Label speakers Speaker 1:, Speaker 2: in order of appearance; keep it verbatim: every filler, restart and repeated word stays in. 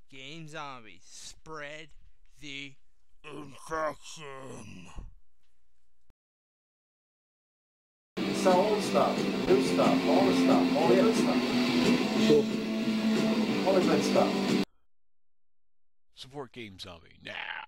Speaker 1: Game Zombies. Spread the infection.
Speaker 2: Sell old stuff, new stuff, all the stuff, all the good stuff.
Speaker 3: Sure.
Speaker 2: All the good stuff.
Speaker 4: Support Game Zombie now.